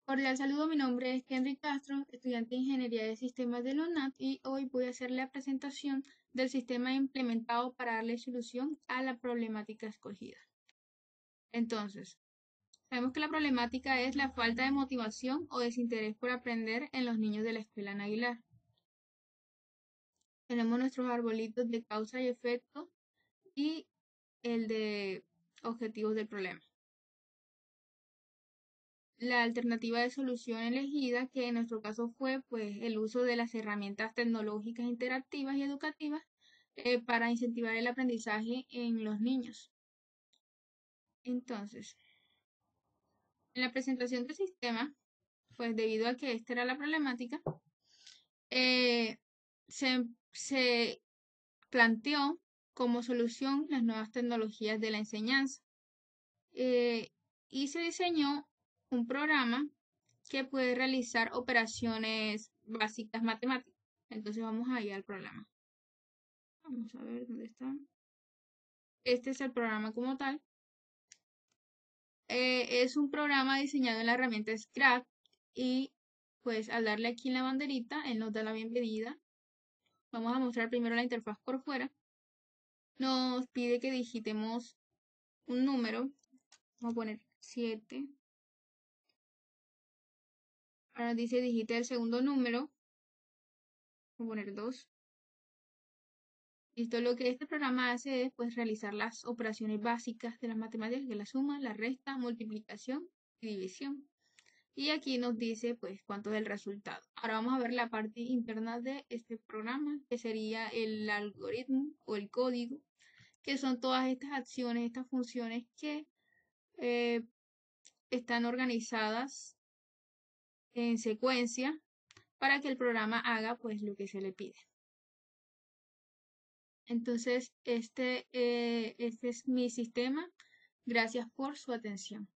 Cordial saludo, mi nombre es Henry Castro, estudiante de Ingeniería de Sistemas de la UNAD y hoy voy a hacer la presentación del sistema implementado para darle solución a la problemática escogida. Entonces, sabemos que la problemática es la falta de motivación o desinterés por aprender en los niños de la escuela en Aguilar. Tenemos nuestros arbolitos de causa y efecto y el de objetivos del problema. La alternativa de solución elegida, que en nuestro caso fue pues, el uso de las herramientas tecnológicas interactivas y educativas para incentivar el aprendizaje en los niños. Entonces, en la presentación del sistema, pues debido a que esta era la problemática, eh, se planteó como solución las nuevas tecnologías de la enseñanza eh, y se diseñó un programa que puede realizar operaciones básicas matemáticas. Entonces vamos a ir al programa. Vamos a ver dónde está. Este es el programa como tal. Es un programa diseñado en la herramienta Scratch y pues al darle aquí en la banderita, él nos da la bienvenida. Vamos a mostrar primero la interfaz por fuera. Nos pide que digitemos un número. Vamos a poner 7. Ahora dice digite el segundo número. Vamos a poner 2. Listo, lo que este programa hace es pues, realizar las operaciones básicas de las matemáticas, que es la suma, la resta, multiplicación y división. Y aquí nos dice pues cuánto es el resultado. Ahora vamos a ver la parte interna de este programa, que sería el algoritmo o el código, que son todas estas acciones, estas funciones que eh, están organizadas en secuencia para que el programa haga pues lo que se le pide. Entonces, este es mi sistema. Gracias por su atención.